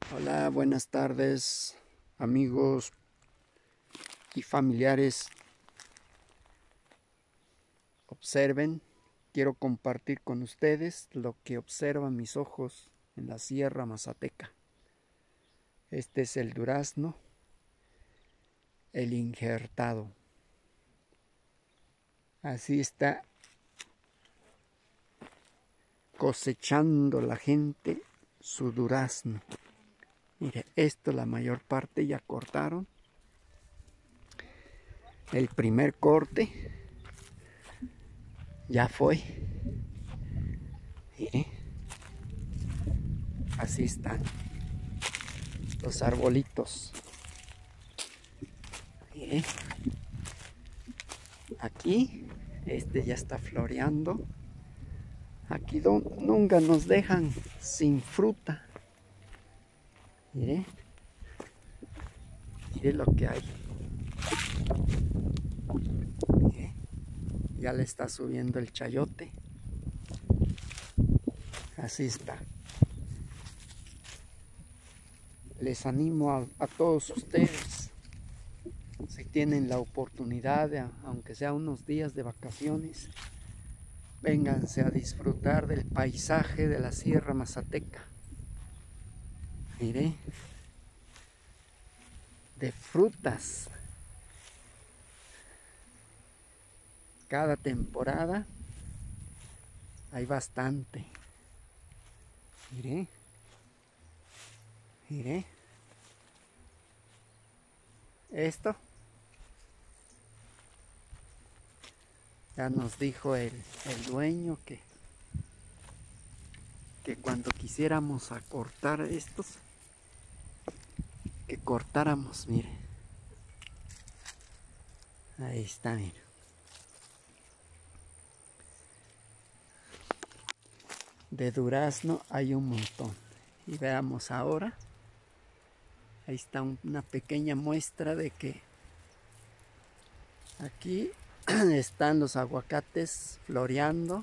Hola, buenas tardes, amigos y familiares. Observen, quiero compartir con ustedes lo que observan mis ojos en la Sierra Mazateca. Este es el durazno, el injertado. Así está cosechando la gente su durazno. Mire, esto la mayor parte ya cortaron. El primer corte ya fue. Mire, así están los arbolitos. Mire, aquí este ya está floreando. Aquí nunca nos dejan sin fruta. Mire, mire lo que hay. Mire, ya le está subiendo el chayote. Así está. Les animo a todos ustedes, si tienen la oportunidad, aunque sea unos días de vacaciones, vénganse a disfrutar del paisaje de la Sierra Mazateca. Mire, de frutas. Cada temporada hay bastante. Mire, mire. Esto ya nos dijo el dueño que cuando quisiéramos acortar estos, que cortáramos, mire. Ahí está, mire. De durazno hay un montón. Y veamos ahora. Ahí está una pequeña muestra de que aquí están los aguacates floreando.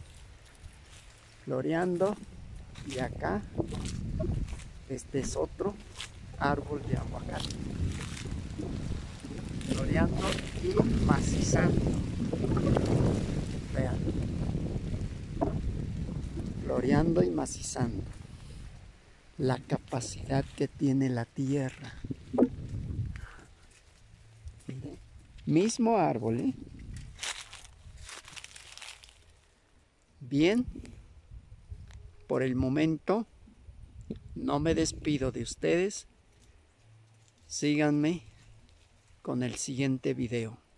Y acá este es otro árbol de aguacate floreando y macizando. Vean, floreando y macizando. La capacidad que tiene la tierra. Miren, mismo árbol, ¿eh? Bien, por el momento no me despido de ustedes. Síganme con el siguiente video.